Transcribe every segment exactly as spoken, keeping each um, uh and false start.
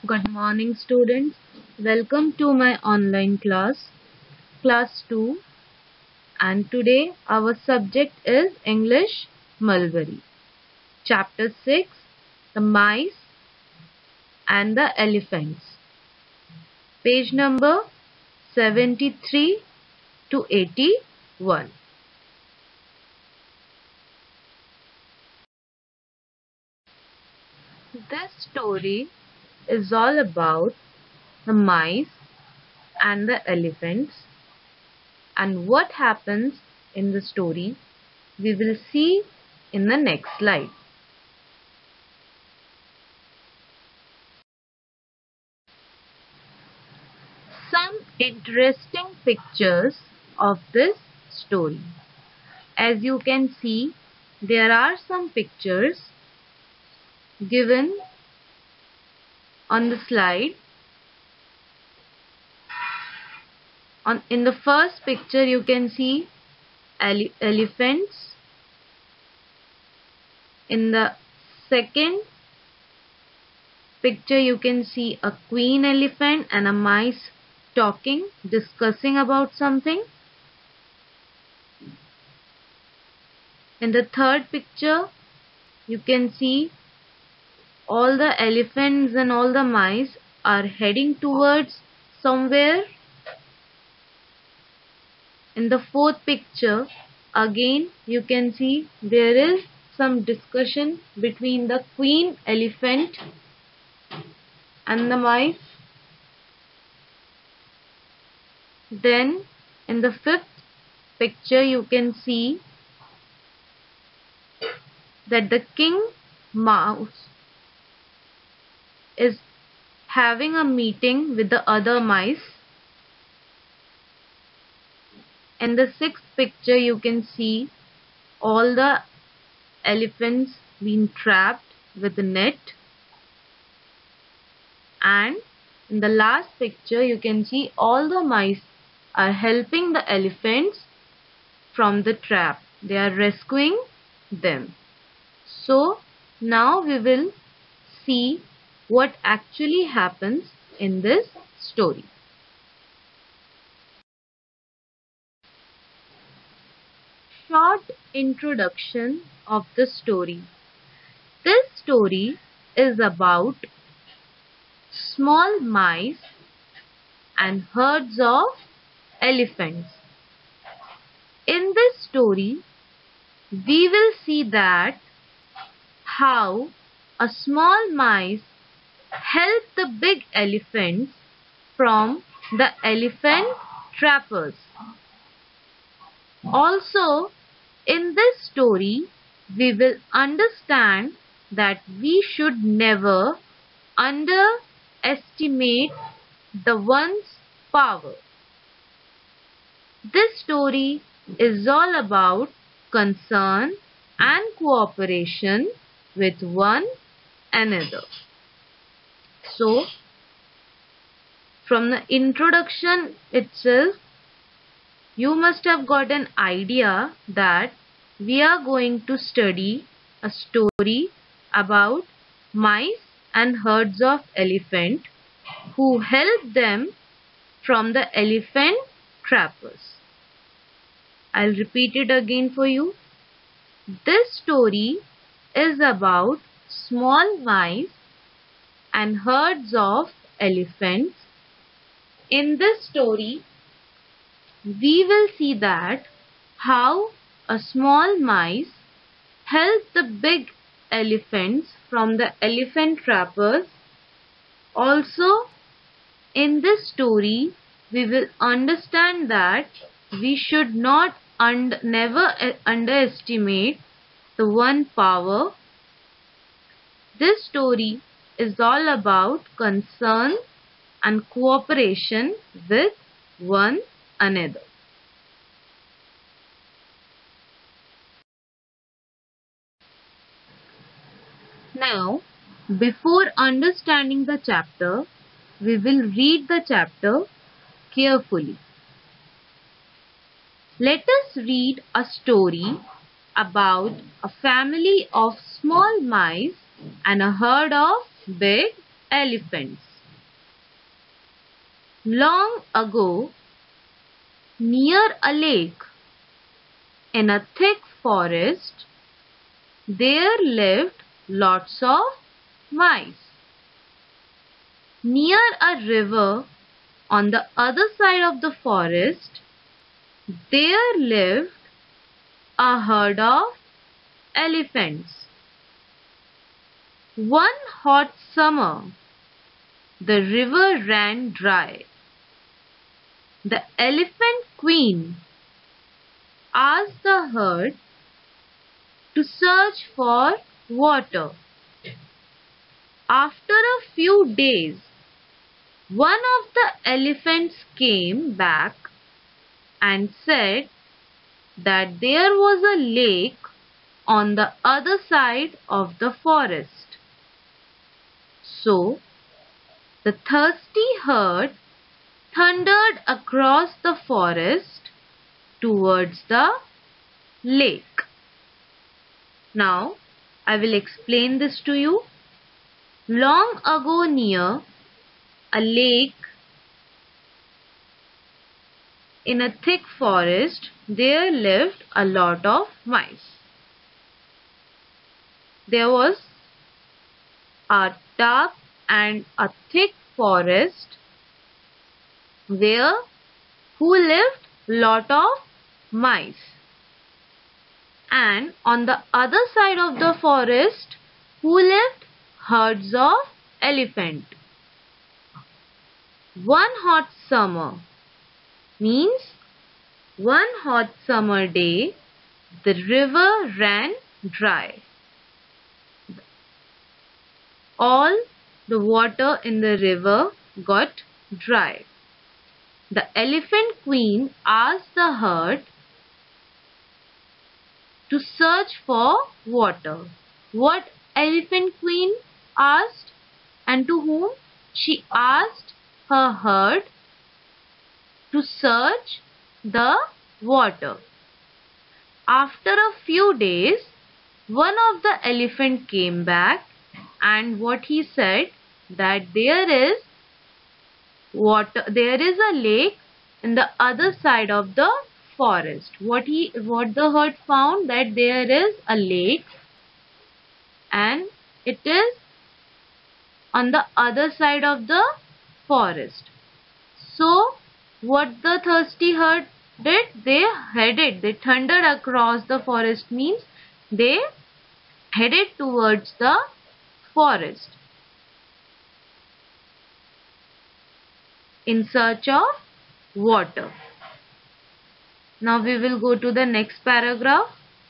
Good morning, students. Welcome to my online class, class two. And today our subject is English Mulberry. Chapter six, The Mice and the Elephants. Page number seventy-three to eighty-one. This story is all about the mice and the elephants, and what happens in the story we will see in the next slide. Some interesting pictures of this story. As you can see, there are some pictures given on the slide. On in the first picture you can see ele elephants. In the second picture you can see a queen elephant and a mice talking, discussing about something. In the third picture you can see all the elephants and all the mice are heading towards somewhere. In the fourth picture, again you can see there is some discussion between the queen elephant and the mice. Then in the fifth picture you can see that the king mouse is having a meeting with the other mice. In the sixth picture you can see all the elephants being trapped with the net, and in the last picture you can see all the mice are helping the elephants from the trap. They are rescuing them. So now we will see what actually happens in this story. Short introduction of the story. This story is about small mice and herds of elephants. In this story, we will see that how a small mice help the big elephants from the elephant trappers. Also, in this story, we will understand that we should never underestimate the one's power. This story is all about concern and cooperation with one another. So, from the introduction itself, you must have got an idea that we are going to study a story about mice and herds of elephant who help them from the elephant trappers. I'll repeat it again for you. This story is about small mice and herds of elephants. In this story, we will see that how a small mice help the big elephants from the elephant trappers. Also, in this story, we will understand that we should not and never underestimate the one power. This story is all about concern and cooperation with one another. Now, before understanding the chapter, we will read the chapter carefully. Let us read a story about a family of small mice and a herd of big elephants. Long ago, near a lake, in a thick forest, there lived lots of mice. Near a river, on the other side of the forest, there lived a herd of elephants. One hot summer, the river ran dry. The elephant queen asked the herd to search for water. After a few days, one of the elephants came back and said that there was a lake on the other side of the forest. So, the thirsty herd thundered across the forest towards the lake. Now, I will explain this to you. Long ago, near a lake in a thick forest, there lived a lot of mice. There was a dark and a thick forest where who lived lot of mice, and on the other side of the forest who lived herds of elephant. One hot summer means one hot summer day the river ran dry. All the water in the river got dry. The elephant queen asked the herd to search for water. What elephant queen asked, and to whom? She asked her herd to search the water. After a few days, one of the elephant came back, and what he said, that there is water, there is a lake in the other side of the forest. What he, what the herd found, that there is a lake and it is on the other side of the forest. So, what the thirsty herd did, they headed, they thundered across the forest, means they headed towards the forest in search of water. Now we will go to the next paragraph.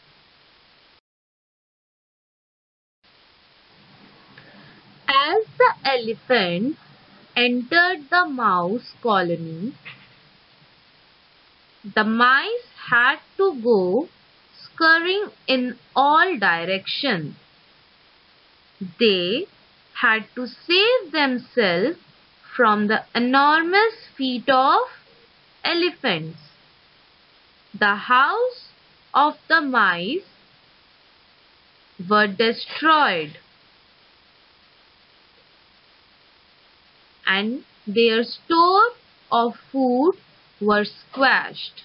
As the elephant entered the mouse colony, the mice had to go scurrying in all directions. They had to save themselves from the enormous feet of elephants. The house of the mice were destroyed, and their store of food were squashed.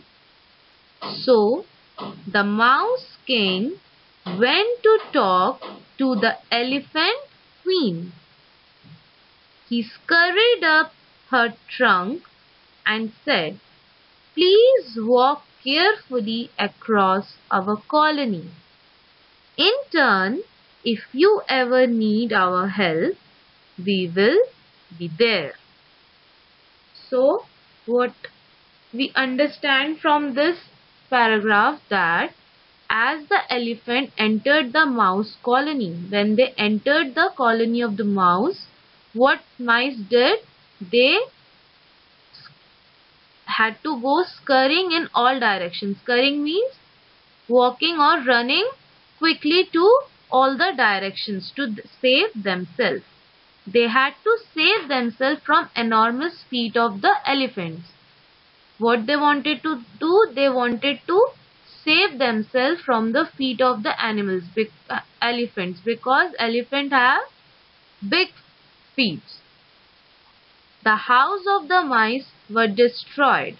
So the Mouse King went to talk to the Elephant Queen. He scurried up her trunk and said, "Please walk carefully across our colony. In turn, if you ever need our help, we will be there." So, what we understand from this paragraph, that as the elephant entered the mouse colony, when they entered the colony of the mouse, what mice did? They had to go scurrying in all directions. Scurrying means walking or running quickly to all the directions to save themselves. They had to save themselves from enormous feet of the elephants. What they wanted to do? They wanted to save themselves from the feet of the animals, big, uh, elephants, because elephants have big feet. The house of the mice were destroyed.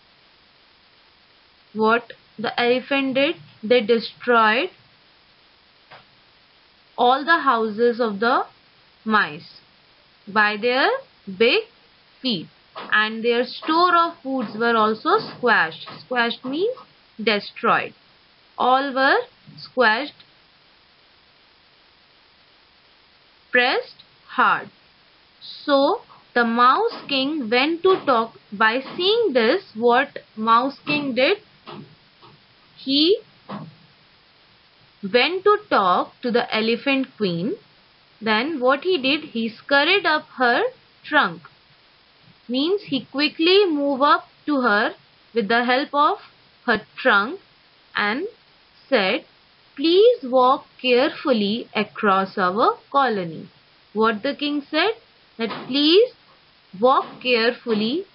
What the elephant did? They destroyed all the houses of the mice by their big feet, and their store of foods were also squashed. Squashed means destroyed. All were squashed, pressed hard. So the Mouse King went to talk. By seeing this, what Mouse King did? He went to talk to the Elephant Queen. Then what he did? He scurried up her trunk. Means he quickly moved up to her with the help of her trunk and said, "Please walk carefully across our colony." What the king said? That please walk carefully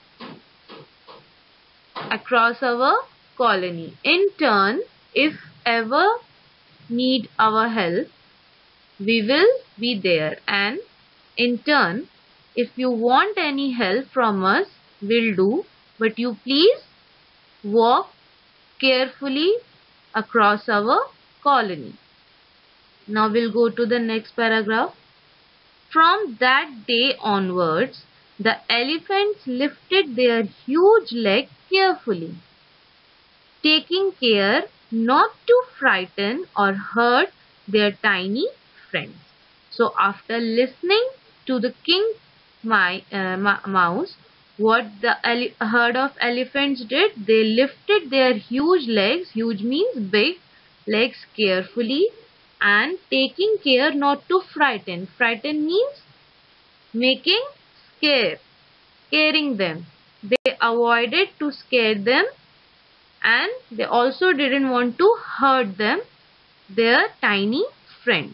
across our colony. In turn, if ever need our help, we will be there, and in turn, if you want any help from us, we'll do, but you please walk carefully across our colony. Now we'll go to the next paragraph. From that day onwards, the elephants lifted their huge legs carefully, taking care not to frighten or hurt their tiny friends. So after listening to the king my, uh, mouse, what the herd of elephants did? They lifted their huge legs, huge means big, legs carefully, and taking care not to frighten. Frighten means making scare, scaring them. They avoided to scare them, and they also didn't want to hurt them, their tiny friends.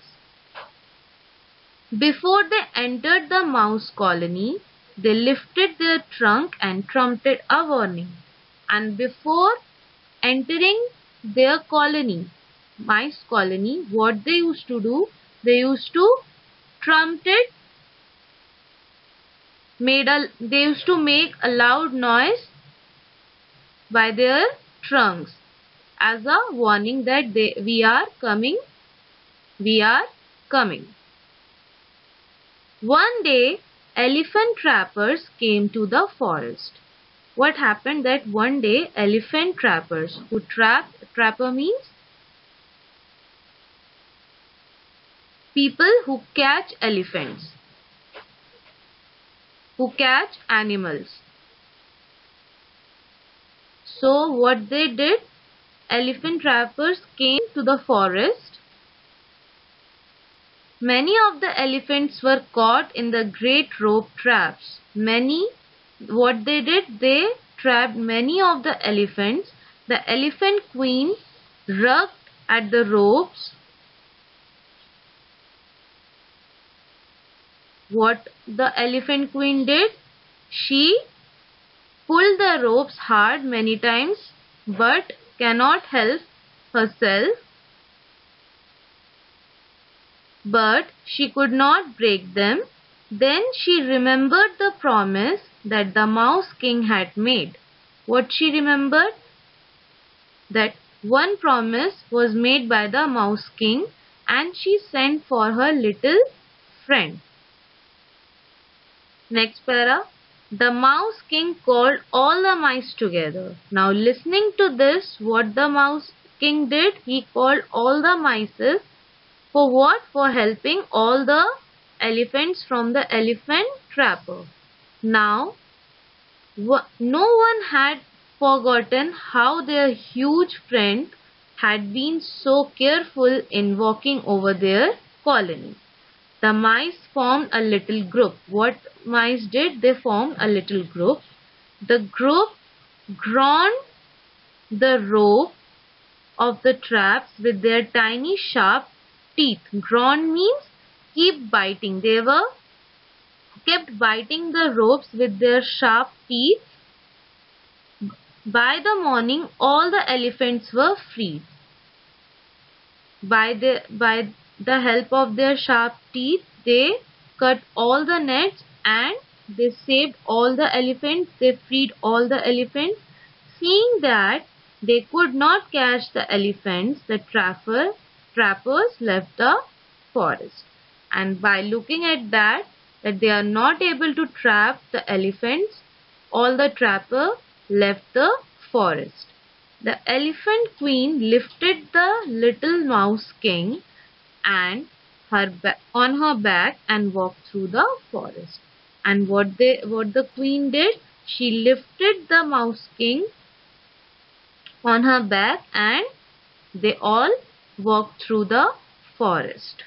Before they entered the mouse colony, they lifted their trunk and trumpeted a warning. And before entering their colony, mice colony, what they used to do? They used to trumpet, made a, they used to make a loud noise by their trunks as a warning that they, we are coming, we are coming. One day, elephant trappers came to the forest. What happened? That one day, elephant trappers who trap, trapper means people who catch elephants, who catch animals. So what they did? Elephant trappers came to the forest. Many of the elephants were caught in the great rope traps. Many, what they did? They trapped many of the elephants. The elephant queen rubbed at the ropes. What the elephant queen did? She pulled the ropes hard many times, but cannot help herself. But she could not break them. Then she remembered the promise that the Mouse King had made. What she remembered? That one promise was made by the Mouse King, and she sent for her little friend. Next para. The Mouse King called all the mice together. Now listening to this, what the Mouse King did? He called all the mice. For what? For helping all the elephants from the elephant trapper. Now, no one had forgotten how their huge friend had been so careful in walking over their colony. The mice formed a little group. What mice did? They formed a little group. The group ground the rope of the traps with their tiny sharp teeth. Ground means keep biting. They were kept biting the ropes with their sharp teeth. By the morning, all the elephants were freed. By the, by the help of their sharp teeth, they cut all the nets and they saved all the elephants, they freed all the elephants. Seeing that they could not catch the elephants, the trapper, trappers left the forest. And by looking at that, that they are not able to trap the elephants, all the trapper left the forest. The elephant queen lifted the little mouse king and her on her back and walked through the forest. And what they what the queen did, she lifted the mouse king on her back and they all walked through the forest.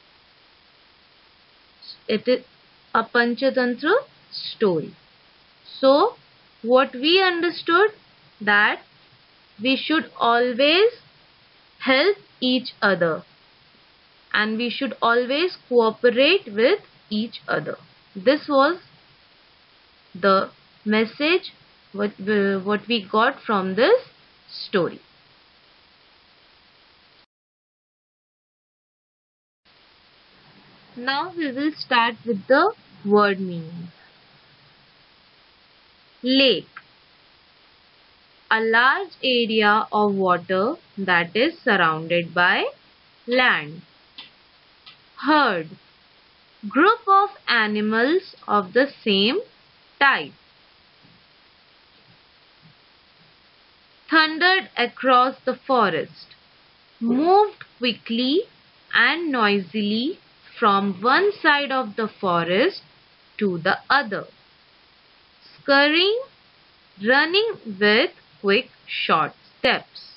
It is a Panchatantra story. So what we understood, that we should always help each other and we should always cooperate with each other. This was the message what we, what we got from this story. Now we will start with the word meaning. Lake. A large area of water that is surrounded by land. Herd. Group of animals of the same type. Thundered across the forest. Moved quickly and noisily from one side of the forest to the other. Scurrying, running with quick short steps.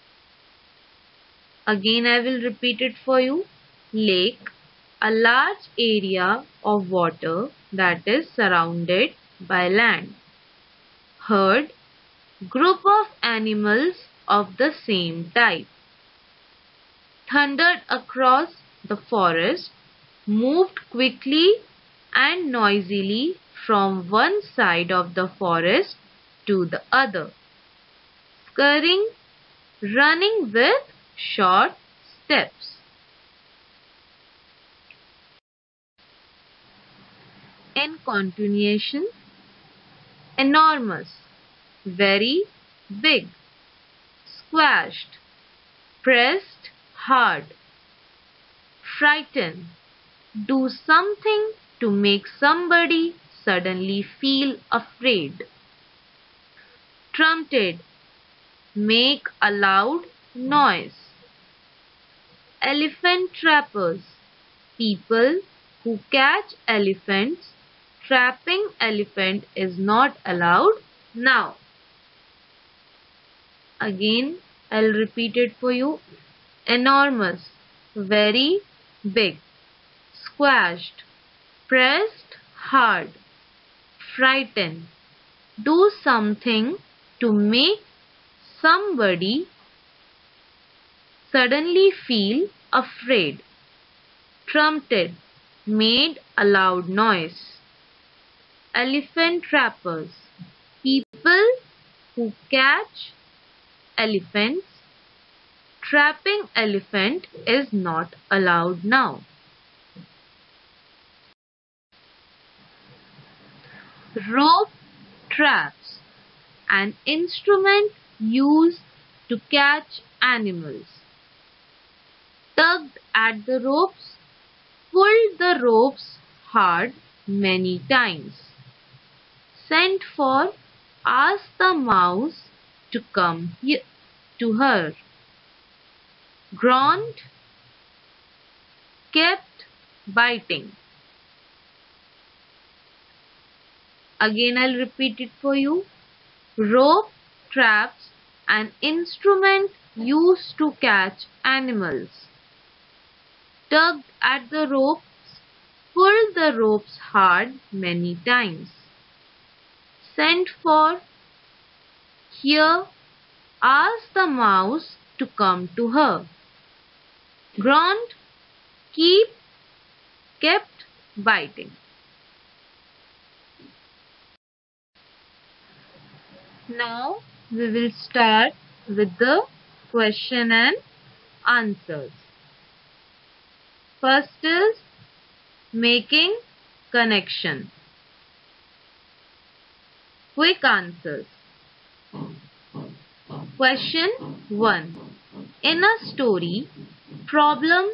Again I will repeat it for you. Lake, a large area of water that is surrounded by land. Herd, group of animals of the same type. Thundered across the forest, moved quickly and noisily from one side of the forest to the other. Scurrying, running with short steps. In continuation, enormous, very big, squashed, pressed hard, frighten, do something to make somebody suddenly feel afraid. Trumpeted, make a loud noise. Elephant trappers, people who catch elephants. Trapping elephant is not allowed now. Again, I'll repeat it for you. Enormous, very big, squashed, pressed hard, frighten, do something to make somebody suddenly feel afraid. Trumpeted, made a loud noise. Elephant trappers, people who catch elephants. Trapping elephant is not allowed now. Rope traps, an instrument used to catch animals. Tugged at the ropes, pulled the ropes hard many times. Sent for, asked the mouse to come here to her. Groaned, kept biting. Again I'll repeat it for you. Rope traps, an instrument used to catch animals. Tugged at the ropes, pulled the ropes hard many times. Sent for, here, asked the mouse to come to her. Groaned, keep, kept biting. Now we will start with the question and answers. First is making connection. Quick answers. Question one. In a story, problem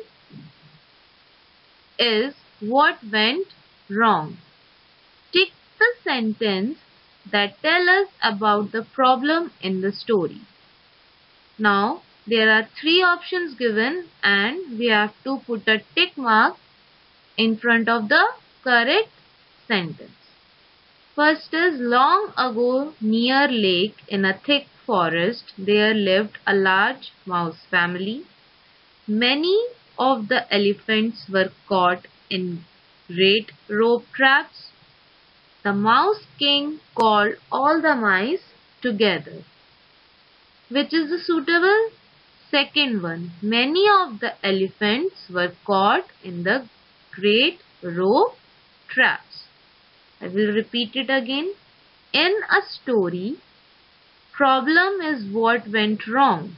is what went wrong. Tick the sentence that tell us about the problem in the story. Now, there are three options given and we have to put a tick mark in front of the correct sentence. First is, long ago near lake in a thick forest there lived a large mouse family. Many of the elephants were caught in great rope traps. The Mouse King called all the mice together. Which is the suitable? Second one. Many of the elephants were caught in the great rope traps. I will repeat it again. In a story, problem is what went wrong.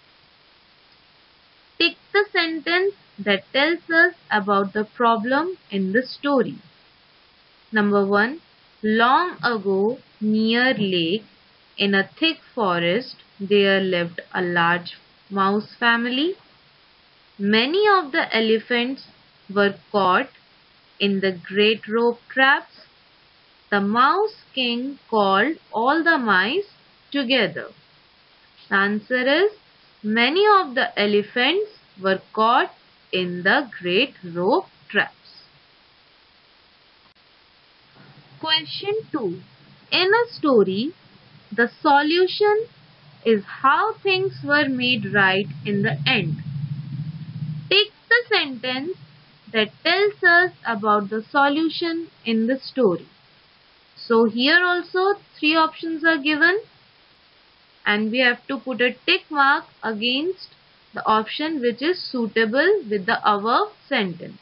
Tick the sentence that tells us about the problem in the story. Number one. Long ago, near lake, in a thick forest, there lived a large mouse family. Many of the elephants were caught in the great rope traps. The Mouse King called all the mice together. The answer is, many of the elephants were caught in the great rope traps. Question two. In a story, the solution is how things were made right in the end. Tick the sentence that tells us about the solution in the story. So here also three options are given and we have to put a tick mark against the option which is suitable with the above sentence.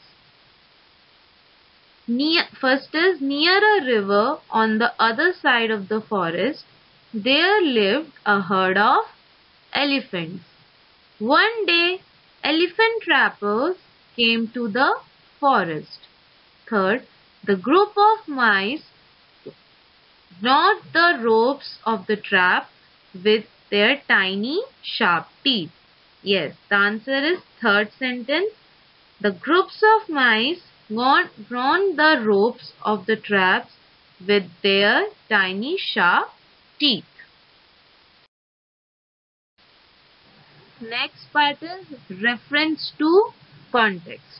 Near, first is, near a river on the other side of the forest, there lived a herd of elephants. One day, elephant trappers came to the forest. Third, the group of mice gnawed the ropes of the trap with their tiny sharp teeth. Yes, the answer is third sentence. The groups of mice gnawed the ropes of the traps with their tiny sharp teeth. Next part is reference to context.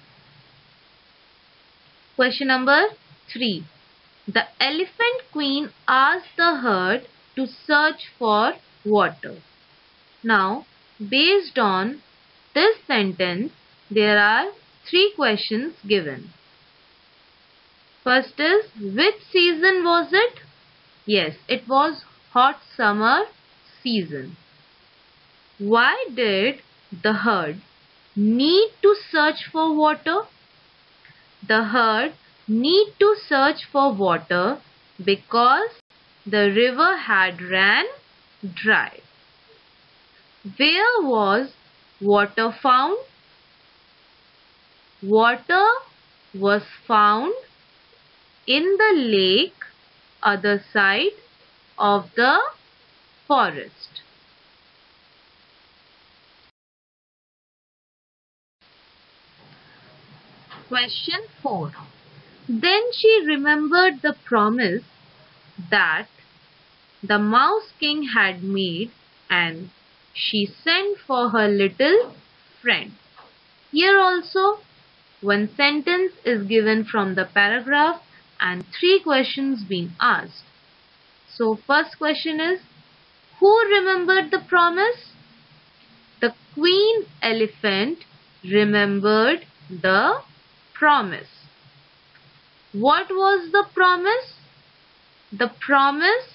Question number three. The elephant queen asked the herd to search for water. Now, based on this sentence, there are three questions given. First is, which season was it? Yes, it was hot summer season. Why did the herd need to search for water? The herd need to search for water because the river had ran dry. Where was water found? Water was found in the lake other side of the forest. Question four. Then she remembered the promise that the Mouse King had made and she sent for her little friend. Here also one sentence is given from the paragraph and three questions being asked. So first question is, who remembered the promise? The queen elephant remembered the promise. What was the promise? The promise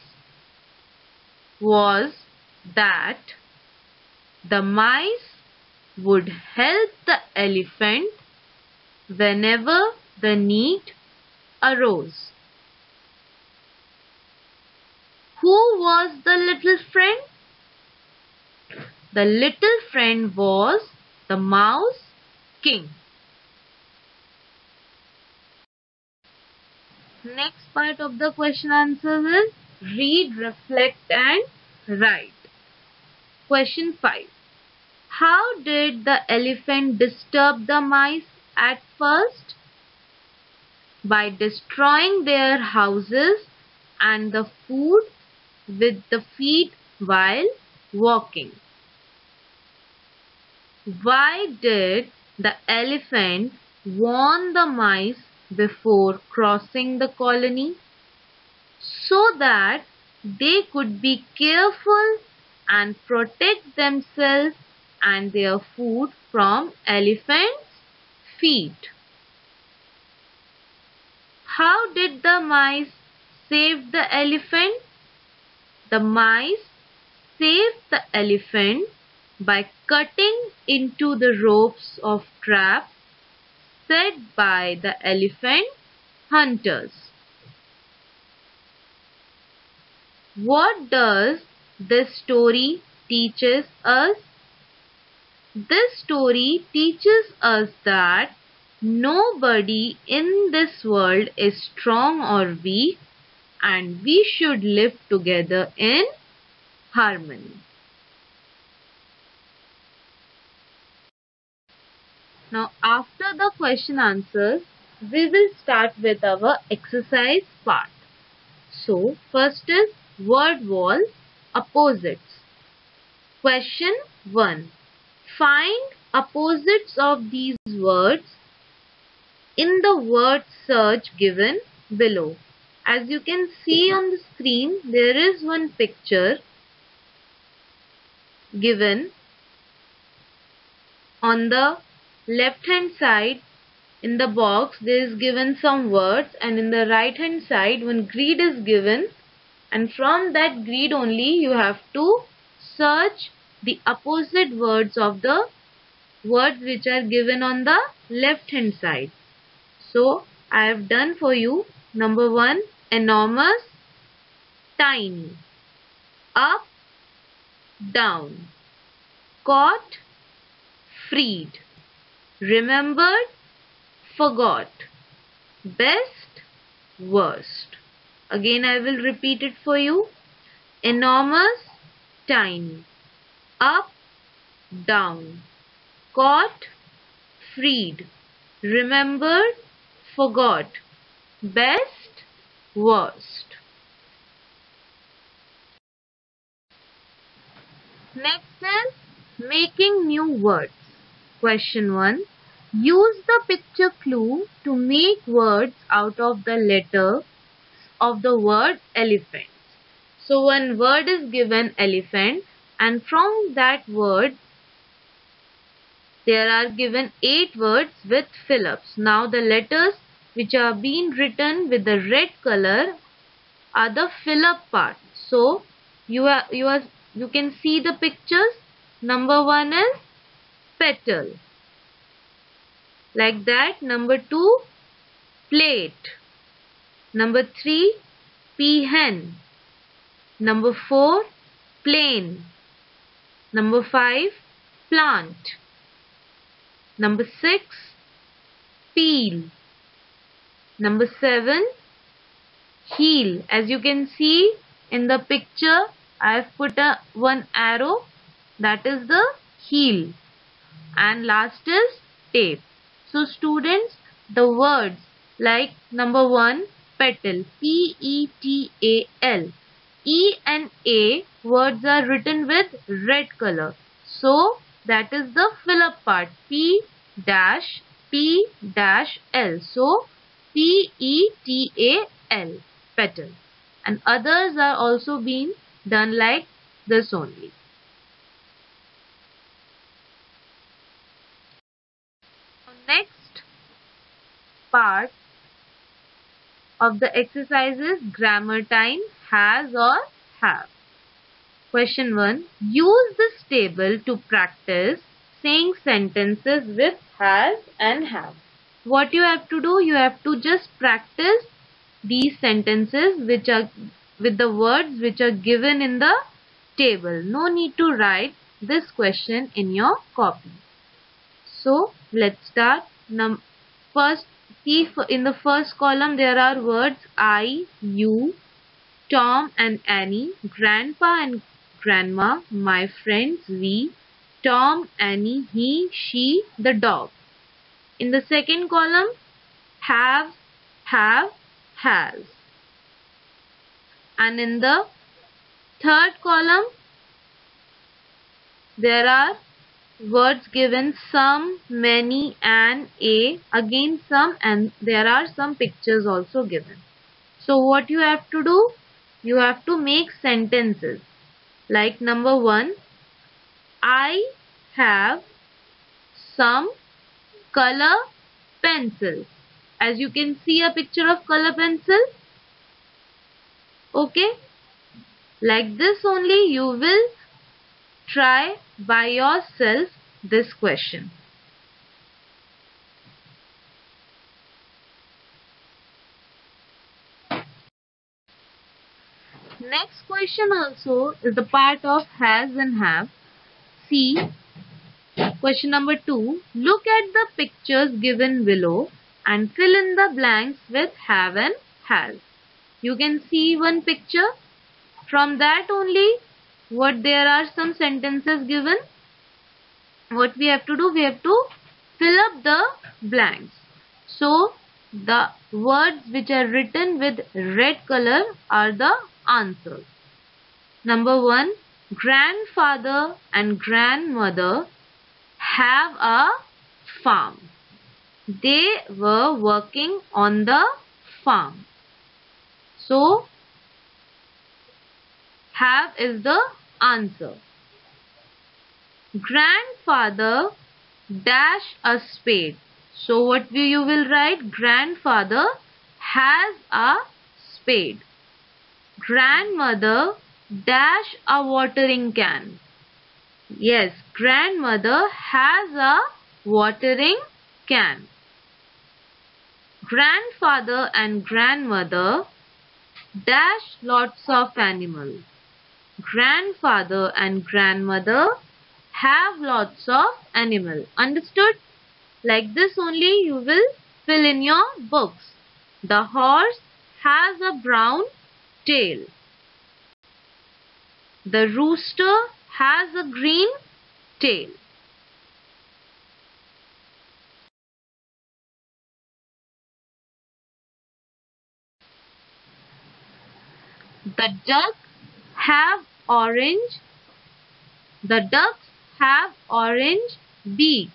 was that the mice would help the elephant whenever the need arose. Who was the little friend? The little friend was the Mouse King. Next part of the question answer is Read, reflect and write. Question five. How did the elephant disturb the mice at first? By destroying their houses and the food with the feet while walking. Why did the elephant warn the mice before crossing the colony? So that they could be careful and protect themselves and their food from elephants' feet. How did the mice save the elephant? The mice saved the elephant by cutting into the ropes of traps set by the elephant hunters. What does this story teaches us? This story teaches us that nobody in this world is strong or weak, and we should live together in harmony. Now, after the question answers, we will start with our exercise part. So, first is word wall opposites. Question one. Find opposites of these words in the word search given below. As you can see on the screen, there is one picture given. On the left hand side in the box there is given some words, and in the right hand side one grid is given, and from that grid only you have to search the opposite words of the words which are given on the left hand side. So I have done for you. Number one, enormous, tiny, up, down, caught, freed, remembered, forgot, best, worst. Again I will repeat it for you. Enormous, tiny, up, down, caught, freed, remembered, forgot, best, worst. Next is making new words. Question one. Use the picture clue to make words out of the letter of the word elephant. So one word is given elephant, and from that word there are given eight words with fill-ups. Now the letters which are being written with the red color are the fill-up part. So you are you are you can see the pictures. Number one is petal. Like that. Number two, plate. Number three, peahen. Number four, plane. Number five, plant. Number six, peel. Number seven, heel. As you can see in the picture, I have put a one arrow, that is the heel. And last is tape. So students, the words like number one, petal, P E T A L. E and A words are written with red color. So that is the fill-up part, P dash P dash L. So P E T A L, petal. And others are also being done like this only. Next part of the exercise is grammar time, has or have. Question one. Use this table to practice saying sentences with has and have. What you have to do, you have to just practice these sentences which are with the words which are given in the table. No need to write this question in your copy. So let's start. Num first, see in the first column there are words I, you, Tom and Annie, Grandpa and Grandma, my friends, we, Tom, Annie, he, she, the dog. In the second column, have, have, has. And in the third column, there are words given some, many, and a. Again some, and there are some pictures also given. So what you have to do? You have to make sentences. Like number one, I have some color pencils. As you can see a picture of color pencil. Okay. Like this only you will try by yourself this question. Next question also is the part of has and have. See, question number two. Look at the pictures given below and fill in the blanks with have and has. You can see one picture. From that only, what there are some sentences given. What we have to do? We have to fill up the blanks. So, the words which are written with red color are the answers. Number one, grandfather and grandmother have a farm. They were working on the farm. So, have is the answer. Grandfather dash a spade. So what you will write? Grandfather has a spade. Grandmother dash a watering can. Yes, grandmother has a watering can. Grandfather and grandmother dash lots of animals. Grandfather and grandmother have lots of animals. Understood? Like this only you will fill in your books. The horse has a brown tail. The rooster has a green tail. The ducks have orange. The ducks have orange beaks.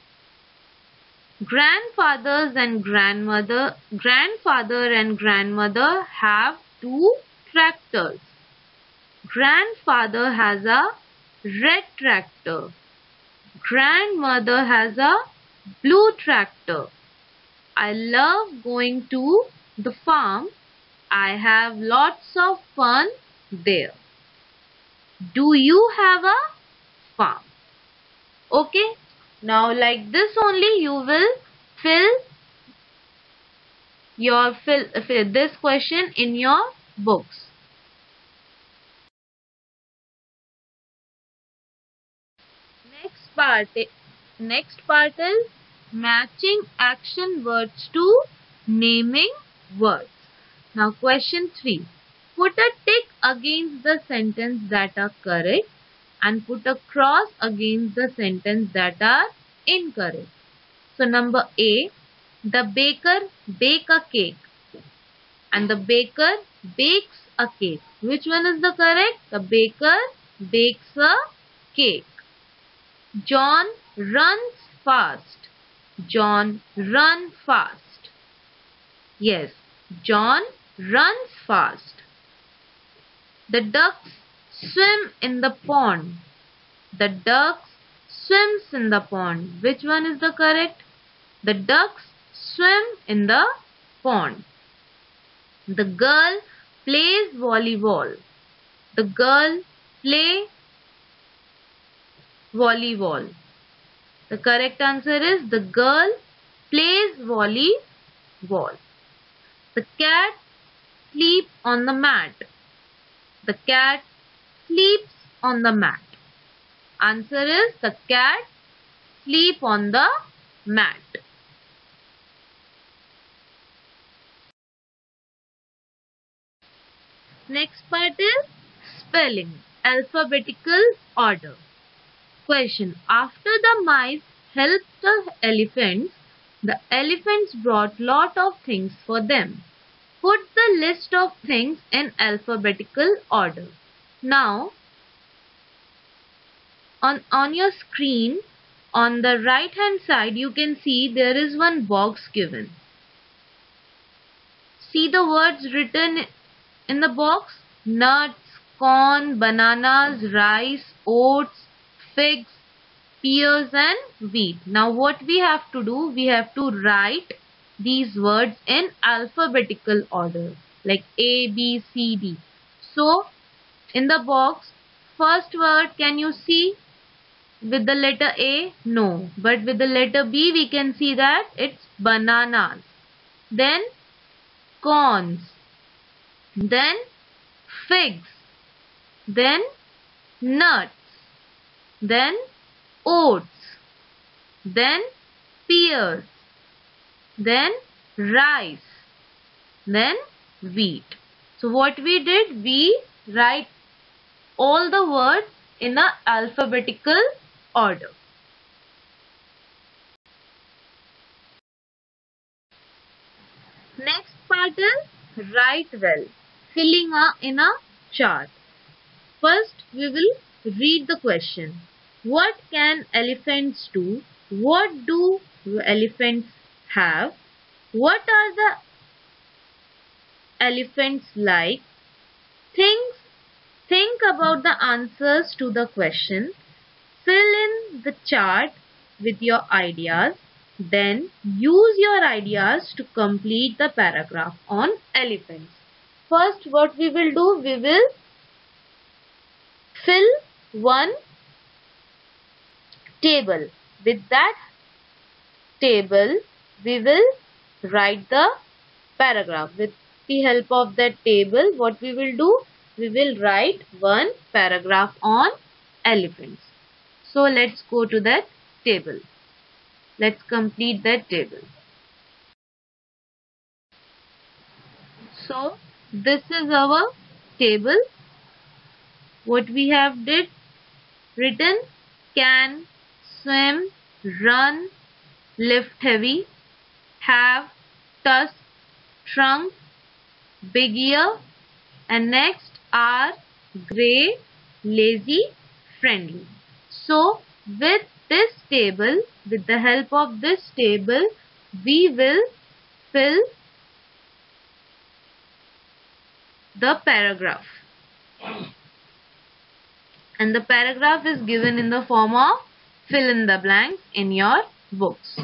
Grandfathers and grandmother, grandfather and grandmother have two tractors. Grandfather has a red tractor. Grandmother has a blue tractor. I love going to the farm. I have lots of fun there. Do you have a farm? Okay. Now like this only you will fill your fill, fill this question in your books. Next part, next part is matching action words to naming words. Now question three. Put a tick against the sentence that are correct and put a cross against the sentence that are incorrect. So number A, the baker bake a cake and the baker bakes a cake. Which one is the correct? The baker bakes a cake. John runs fast. John run fast. Yes, John runs fast. The ducks swim in the pond. The ducks swims in the pond. Which one is the correct? The ducks swim in the pond. The girl plays volleyball. The girl play volleyball. The correct answer is the girl plays volleyball. The cat sleeps on the mat. The cat sleeps on the mat. Answer is the cat sleep on the mat. Next part is spelling, alphabetical order. Question. After the mice helped the elephants, the elephants brought lot of things for them. Put the list of things in alphabetical order. Now, on, on your screen, on the right hand side, you can see there is one box given. See the words written in the box? Nuts, corn, bananas, rice, oats, figs, pears and wheat. Now what we have to do? We have to write these words in alphabetical order like A, B, C, D. So in the box, first word can you see with the letter A? No. But with the letter B we can see that it's bananas. Then corns. Then figs. Then nuts. Then oats. Then pears. Then rice. Then wheat. So what we did, we write all the words in a alphabetical order. Next part is write well, filling a, in a chart. First we will read the question. What can elephants do? What do elephants have? What are the elephants like? Think, think about the answers to the question. Fill in the chart with your ideas. Then use your ideas to complete the paragraph on elephants. First, what we will do, we will fill one table. With that table, we will write the paragraph. With the help of that table, what we will do, we will write one paragraph on elephants. So let's go to that table. Let's complete that table. So this is our table. What we have did written: can, swim, run, lift heavy, have, tusk, trunk, big ear, and next are grey, lazy, friendly. So with this table, with the help of this table, we will fill the paragraph. And the paragraph is given in the form of fill in the blanks in your books.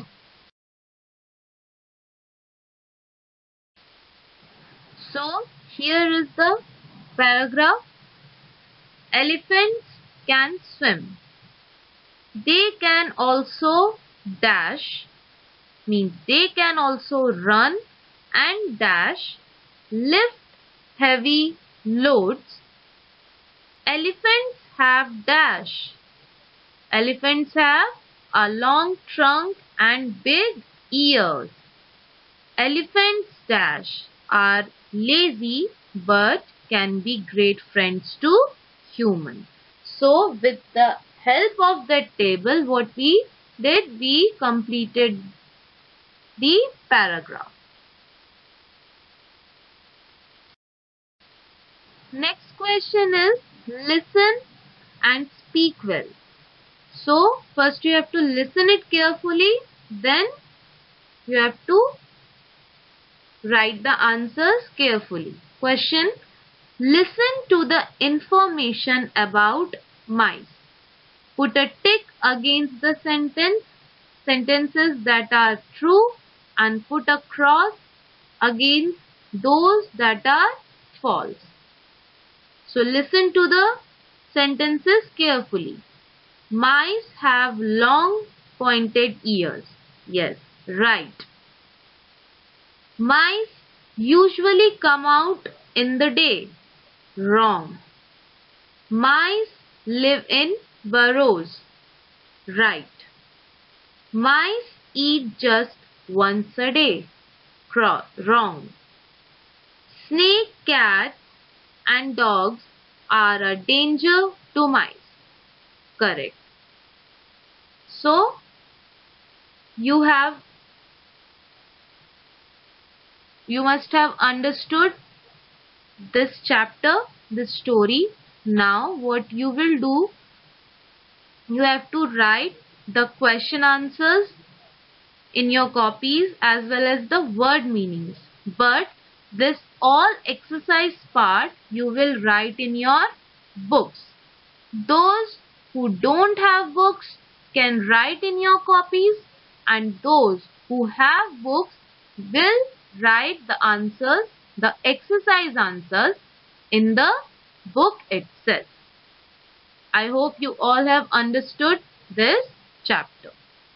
So here is the paragraph. Elephants can swim. They can also dash, means they can also run and dash, lift heavy loads. Elephants have dash. Elephants have a long trunk and big ears. Elephants dash are lazy but can be great friends to humans. So with the help of that table, what we did, we completed the paragraph. Next question is listen and speak well. So first you have to listen it carefully, then you have to write the answers carefully. Question: listen to the information about mice. Put a tick against the sentence, sentences that are true, and put a cross against those that are false. So listen to the sentences carefully. Mice have long pointed ears. Yes, right. Mice usually come out in the day. Wrong. Mice live in burrows. Right. Mice eat just once a day. Wrong. Snake, cat and dogs are a danger to mice. Correct. So, you have, you must have understood this chapter, this story. Now, what you will do, you have to write the question answers in your copies as well as the word meanings. But this all exercise part you will write in your books. Those who don't have books can write in your copies, and those who have books will write the answers, the exercise answers in the book itself. I hope you all have understood this chapter.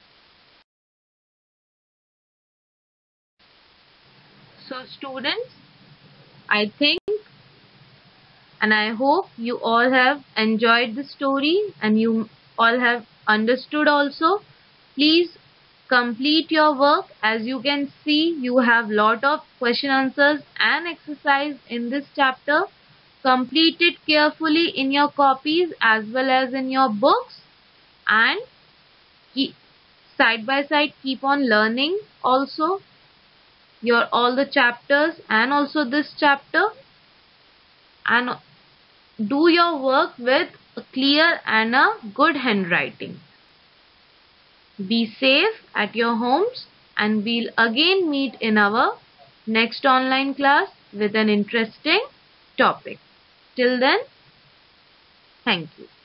So students, I think and I hope you all have enjoyed the story and you all have understood also. Please complete your work. As you can see, you have lot of question answers and exercise in this chapter. Complete it carefully in your copies as well as in your books, and keep, side by side keep on learning also your all the chapters and also this chapter, and do your work with a clear and a good handwriting. Be safe at your homes, and we'll again meet in our next online class with an interesting topic. Till then, thank you.